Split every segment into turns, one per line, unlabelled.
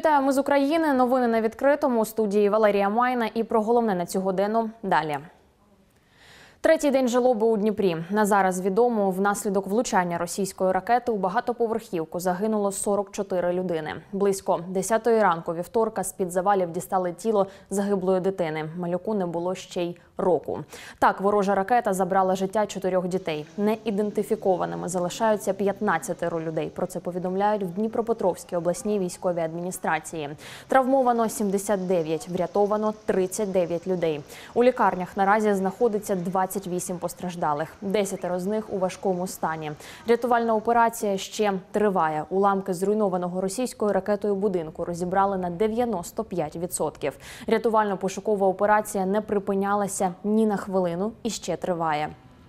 Вітаю, ми з України. Новини на відкритому. У студії Валерія Майна. І про головне на цю годину далі. Третій день жалоби у Дніпрі. На зараз відомо, внаслідок влучання російської ракети у багатоповерхівку загинуло 44 людини. Близько 10-ї ранку вівторка з-під завалів дістали тіло загиблої дитини. Малюку не було ще й року. Так, ворожа ракета забрала життя 4 дітей. Неідентифікованими залишаються 15 людей. Про це повідомляють в Дніпропетровській обласній військовій адміністрації. Травмовано 79, врятовано 39 людей. У лікарнях наразі знаходиться 28 постраждалих. 10 з них у важкому стані. Рятувальна операція ще триває. Уламки зруйнованого російською ракетою будинку розібрали на 95%. Рятувально-пошукова операція не припинялася ні на хвилину і ще триває.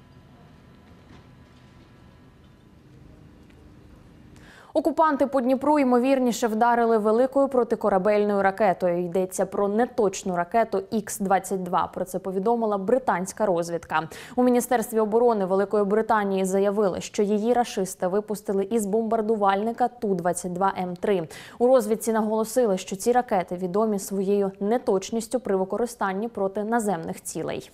Окупанти по Дніпру, ймовірніше, вдарили великою протикорабельною ракетою. Йдеться про неточну ракету Х-22. Про це повідомила британська розвідка. У Міністерстві оборони Великої Британії заявили, що її рашисти випустили із бомбардувальника Ту-22М3. У розвідці наголосили, що ці ракети відомі своєю неточністю при використанні проти наземних цілей.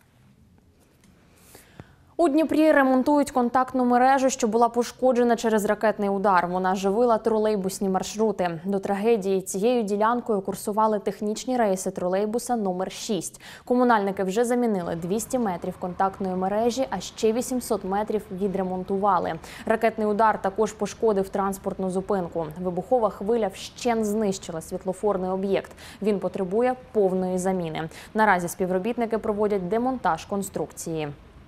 У Дніпрі ремонтують контактну мережу, що була пошкоджена через ракетний удар. Вона живила тролейбусні маршрути. До трагедії цією ділянкою курсували технічні рейси тролейбуса номер 6. Комунальники вже замінили 200 метрів контактної мережі, а ще 800 метрів відремонтували. Ракетний удар також пошкодив транспортну зупинку. Вибухова хвиля вщент знищила світлофорний об'єкт. Він потребує повної заміни. Наразі співробітники проводять демонтаж конструкції.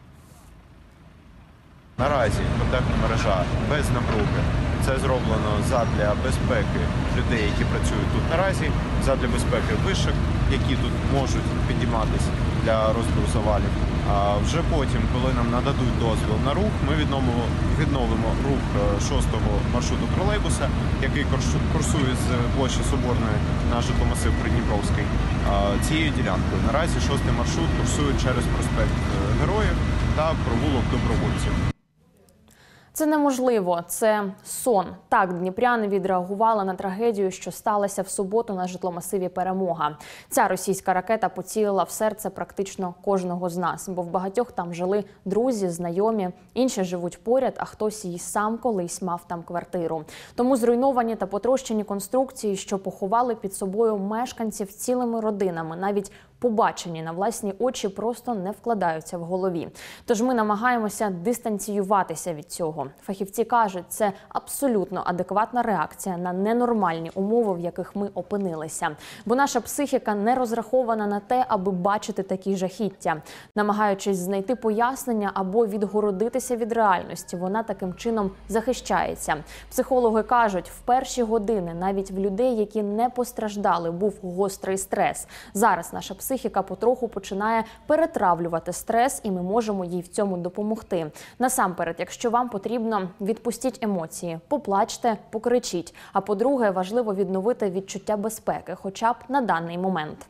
Наразі контактна мережа без напруги. Це зроблено задля безпеки людей, які працюють тут наразі, задля безпеки вишок, які тут можуть підійматися для розбору завалів. А вже потім, коли нам нададуть дозвіл на рух, ми відновимо рух 6-го маршруту тролейбуса, який курсує з площі Соборної на житломасив Придніпровський цією ділянкою. Наразі 6-й маршрут курсує через проспект Героїв та провулок Добровольців.
Це неможливо, це сон. Так дніпряни відреагували на трагедію, що сталася в суботу на житломасиві «Перемога». Ця російська ракета поцілила в серце практично кожного з нас, бо в багатьох там жили друзі, знайомі, інші живуть поряд, а хтось і сам колись мав там квартиру. Тому зруйновані та потрощені конструкції, що поховали під собою мешканців цілими родинами, навіть побачені на власні очі, просто не вкладаються в голові. Тож ми намагаємося дистанціюватися від цього. Фахівці кажуть, це абсолютно адекватна реакція на ненормальні умови, в яких ми опинилися. Бо наша психіка не розрахована на те, аби бачити такі жахіття. Намагаючись знайти пояснення або відгородитися від реальності, вона таким чином захищається. Психологи кажуть, в перші години навіть в людей, які не постраждали, був гострий стрес. Зараз наша психіка потроху починає перетравлювати стрес, і ми можемо їй в цьому допомогти. Насамперед, якщо вам потрібно, відпустіть емоції, поплачте, покричіть. А по-друге, важливо відновити відчуття безпеки, хоча б на даний момент.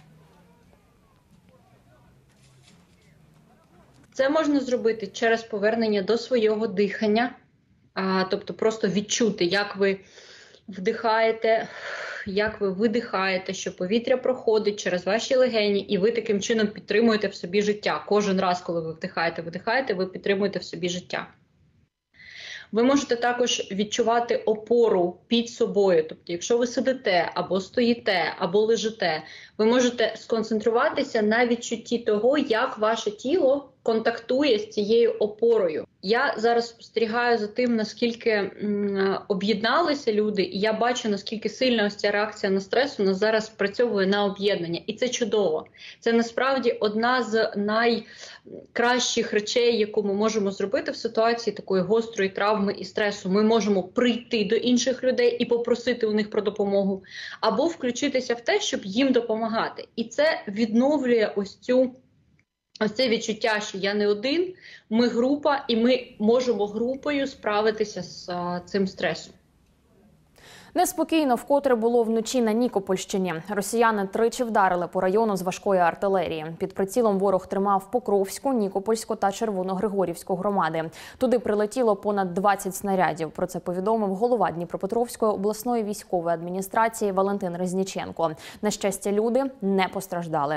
Це можна зробити через повернення до свого дихання, тобто просто відчути, як ви вдихаєте, як ви видихаєте, що повітря проходить через ваші легені, і ви таким чином підтримуєте в собі життя. Кожен раз, коли ви вдихаєте, видихаєте, ви підтримуєте в собі життя. Ви можете також відчувати опору під собою. Тобто, якщо ви сидите, або стоїте, або лежите, ви можете сконцентруватися на відчутті того, як ваше тіло контактує з цією опорою. Я зараз спостерігаю за тим, наскільки об'єдналися люди, і я бачу, наскільки сильна ось ця реакція на стрес у нас зараз спрацьовує на об'єднання. І це чудово. Це насправді одна з найкращих речей, яку ми можемо зробити в ситуації такої гострої травми і стресу. Ми можемо прийти до інших людей і попросити у них про допомогу, або включитися в те, щоб їм допомагати. І це відновлює ось це відчуття, що я не один, ми група, і ми можемо групою справитися з цим стресом.
Неспокійно вкотре було вночі на Нікопольщині. Росіяни тричі вдарили по району з важкої артилерії. Під прицілом ворог тримав Покровську, Нікопольську та Червоногригорівську громади. Туди прилетіло понад 20 снарядів. Про це повідомив голова Дніпропетровської обласної військової адміністрації Валентин Резніченко. На щастя, люди не постраждали.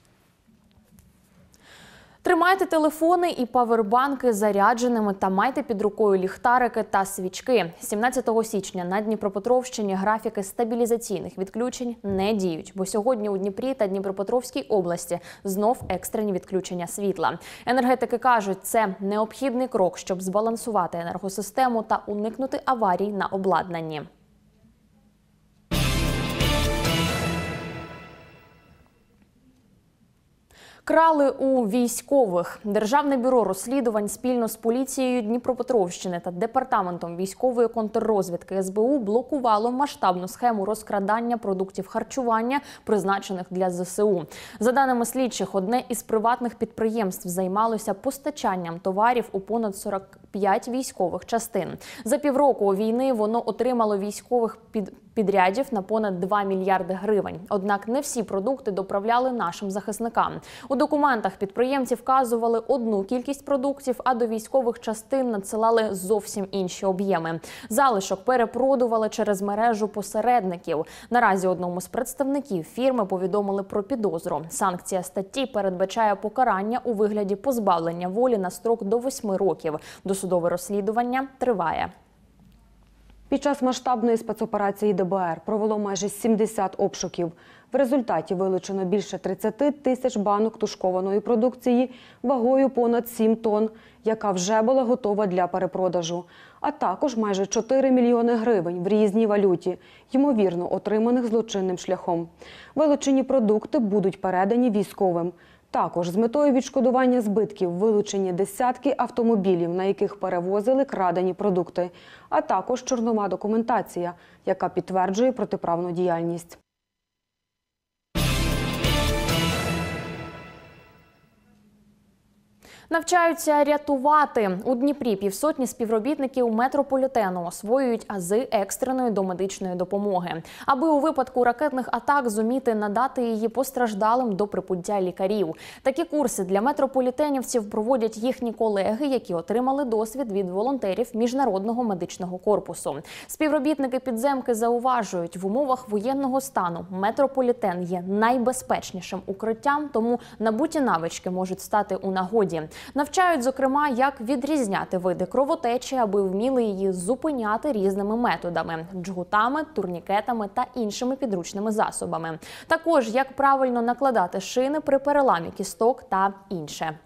Тримайте телефони і павербанки зарядженими та майте під рукою ліхтарики та свічки. 17 січня на Дніпропетровщині графіки стабілізаційних відключень не діють, бо сьогодні у Дніпрі та Дніпропетровській області знов екстрені відключення світла. Енергетики кажуть, це необхідний крок, щоб збалансувати енергосистему та уникнути аварій на обладнанні. Крали у військових. Державне бюро розслідувань спільно з поліцією Дніпропетровщини та Департаментом військової контррозвідки СБУ блокувало масштабну схему розкрадання продуктів харчування, призначених для ЗСУ. За даними слідчих, одне із приватних підприємств займалося постачанням товарів у понад 45 військових частин. За півроку війни воно отримало військових підрядів на понад 2 мільярди гривень. Однак не всі продукти доправляли нашим захисникам. У документах підприємці вказували одну кількість продуктів, а до військових частин надсилали зовсім інші об'єми. Залишок перепродували через мережу посередників. Наразі одному з представників фірми повідомили про підозру. Санкція статті передбачає покарання у вигляді позбавлення волі на строк до 8 років. Досудове розслідування триває.
Під час масштабної спецоперації ДБР провело майже 70 обшуків. В результаті вилучено більше 30 тисяч банок тушкованої продукції вагою понад 7 тонн, яка вже була готова для перепродажу. А також майже 4 мільйони гривень в різній валюті, ймовірно отриманих злочинним шляхом. Вилучені продукти будуть передані військовим. Також з метою відшкодування збитків вилучені десятки автомобілів, на яких перевозили крадені продукти, а також чорнова документація, яка підтверджує протиправну діяльність.
Навчаються рятувати. У Дніпрі півсотні співробітників метрополітену освоюють ази екстреної домедичної допомоги, аби у випадку ракетних атак зуміти надати її постраждалим до прибуття лікарів. Такі курси для метрополітенівців проводять їхні колеги, які отримали досвід від волонтерів Міжнародного медичного корпусу. Співробітники підземки зауважують, в умовах воєнного стану метрополітен є найбезпечнішим укриттям, тому набуті навички можуть стати у нагоді. Навчають, зокрема, як відрізняти види кровотечі, аби вміли її зупиняти різними методами – джгутами, турнікетами та іншими підручними засобами. Також, як правильно накладати шини при переламі кісток та інше.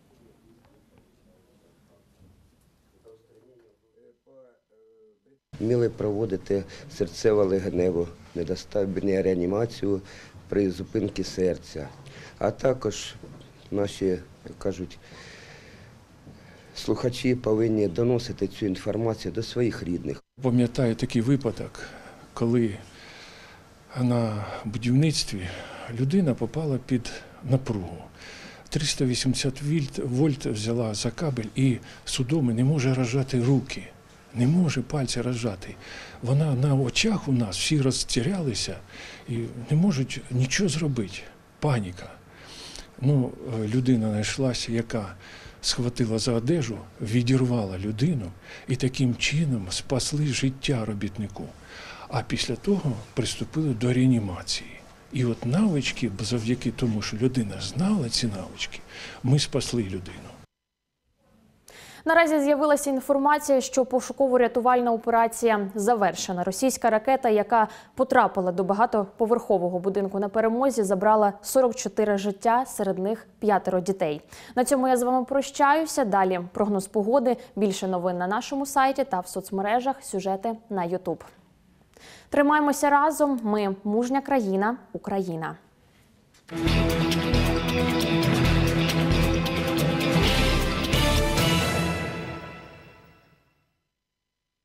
Вміли проводити серцево-легеневу недостатню реанімацію при зупинці серця. А також наші, як кажуть, слухачі повинні доносити цю інформацію до своїх рідних.
Пам'ятаю такий випадок, коли на будівництві людина попала під напругу. 380 вольт взяла за кабель і судоми не може розжати руки, не може пальці розжати. Вона на очах у нас всі розтірялися і не можуть нічого зробити. Паніка. Людина знайшлася, яка схватила за одежу, відірвала людину і таким чином спасли життя робітнику. А після того приступили до реанімації. І от навички, завдяки тому, що людина знала ці навички, ми спасли людину.
Наразі з'явилася інформація, що пошуково-рятувальна операція завершена. Російська ракета, яка потрапила до багатоповерхового будинку на Перемозі, забрала 44 життя, серед них 5 дітей. На цьому я з вами прощаюся. Далі прогноз погоди, більше новин на нашому сайті та в соцмережах, сюжети на YouTube. Тримаємося разом. Ми – мужня країна, Україна.